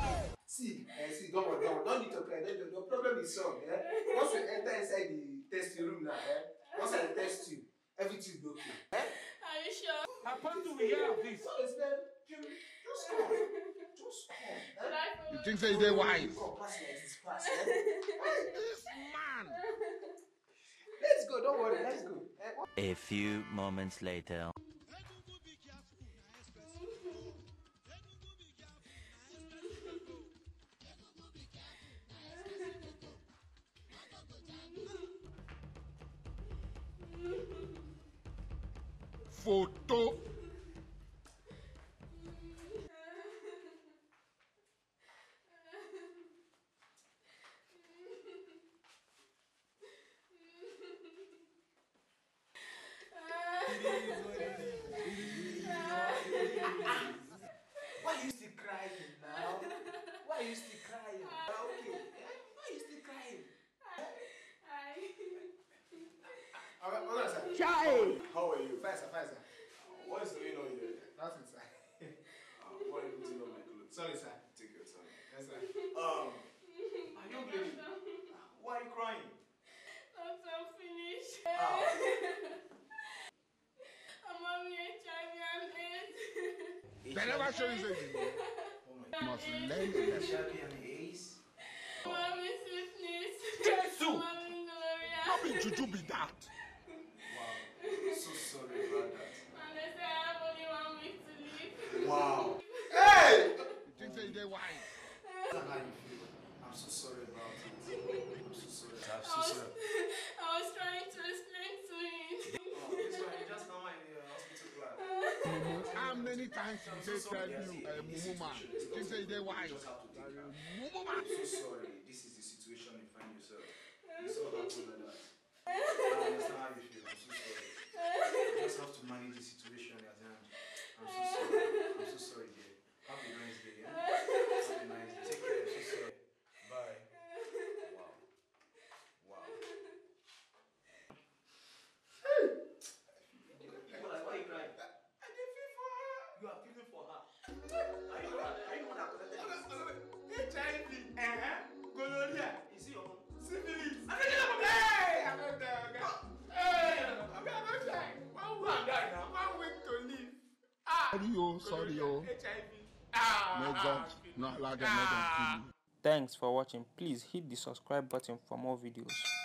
See, don't worry, don't need to cry. Your problem is solved. Once we enter inside the testing room now, once I test you, everything will be okay. Are you sure? Upon to hear of this. So it's just come. Just come. You think so they're wise? Come, pass like this, pass. This man. Let's go, don't worry, let's go. A few moments later. Photo. Why are you still crying now? Why are you still crying? Okay. Why are you still crying? Child! How are you? Fine, sir. What is going on here? Nothing, sir. Why are you putting on my clothes? Sorry, sir. Take your time. Yes, sir. Are you bleeding? Why are you crying? I'm finished. I'm on HIV and AIDS. They never show you this. Oh my God. Must learn it. HIV and AIDS? I'm having syphilis. Jesus! I'm having gonorrhea. How big juju be that? Wow. So sorry about that. And they say I have only 1 week to live. Wow. Hey! You think so they're wise? That's how you feel. I'm so sorry about it. I'm so sorry. I'm so sorry. I was trying to explain to him. Oh, this one, you just come in the hospital class. How many times did they tell you, Mumu man? You think so they're wise? You just have to take that. Mumu I'm man. so sorry. This is the situation you find yourself. It's all happening like that. I understand how you feel. I'm so sorry. You just have to manage the situation at hand. I'm so sorry. I'm so sorry, dear. Have a nice day, yeah? Have a nice day. Take care. I'm so sorry. Bye. Wow. Why are you crying? I did feel for her. You are feeling for her. Are you the one that collected this? HIV, gonorrhea, Is it your own? syphilis. Hey! I'm not there, okay? Hey! I'm not there. 1 week now. 1 week to live. Sorry, yo. HIV. May God not allow them, let them kill you. Thanks for watching. Please hit the subscribe button for more videos.